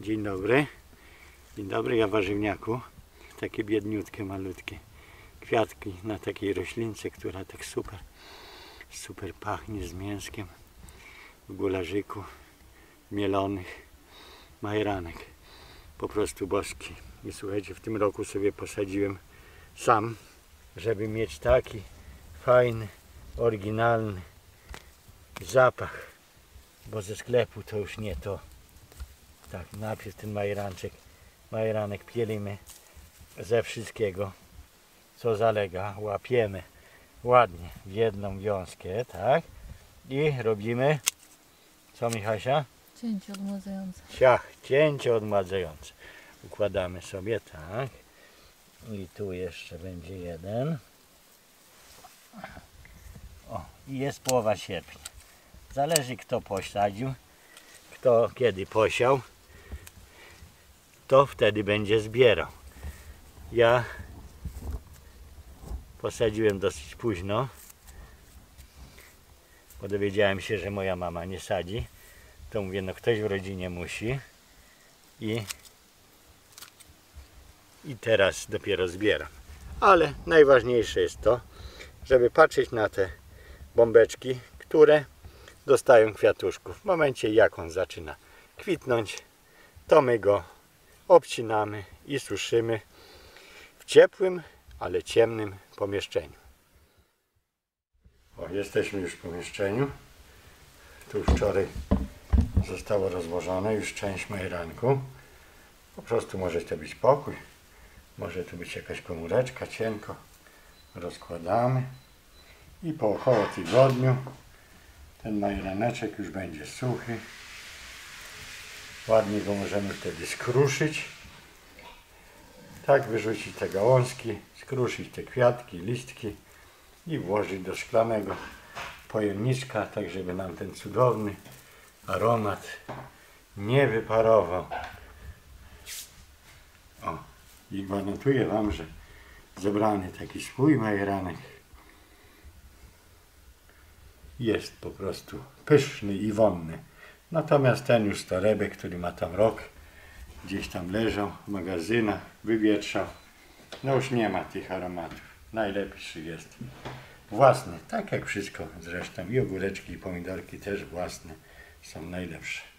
Dzień dobry. Dzień dobry, ja warzywniaku. Takie biedniutkie, malutkie kwiatki na takiej roślince, która tak super pachnie z mięskiem w gularzyku mielonych majeranek. Po prostu boski. I słuchajcie, w tym roku sobie posadziłem sam, żeby mieć taki fajny, oryginalny zapach, bo ze sklepu to już nie to. Tak, najpierw ten majeranek pielimy ze wszystkiego, co zalega, łapiemy ładnie w jedną wiązkę, tak, i robimy, co Michasia? Cięcie odmładzające. Cięcie odmładzające. Układamy sobie, tak, i tu jeszcze będzie jeden. O, i jest połowa sierpnia. Zależy, kto posadził, kto kiedy posiał, to wtedy będzie zbierał. Ja posadziłem dosyć późno, bo dowiedziałem się, że moja mama nie sadzi. To mówię, no ktoś w rodzinie musi. I teraz dopiero zbieram. Ale najważniejsze jest to, żeby patrzeć na te bombeczki, które dostają kwiatuszków. W momencie, jak on zaczyna kwitnąć, to my go obcinamy i suszymy w ciepłym, ale ciemnym pomieszczeniu. O, jesteśmy już w pomieszczeniu. Tu wczoraj zostało rozłożone już część majeranku. Po prostu może to być pokój, może tu być jakaś komóreczka, cienko. Rozkładamy i po około tygodniu ten majeraneczek już będzie suchy. Ładnie go możemy wtedy skruszyć. Tak, wyrzucić te gałązki, skruszyć te kwiatki, listki i włożyć do szklanego pojemniczka, tak żeby nam ten cudowny aromat nie wyparował. O, i gwarantuję Wam, że zebrany taki swój majeranek jest po prostu pyszny i wonny. Natomiast ten już torebek, który ma tam rok, gdzieś tam leżał w magazynach, wywietrzał, no już nie ma tych aromatów. Najlepszy jest własny, tak jak wszystko zresztą, i ogóreczki, i pomidorki też własne są najlepsze.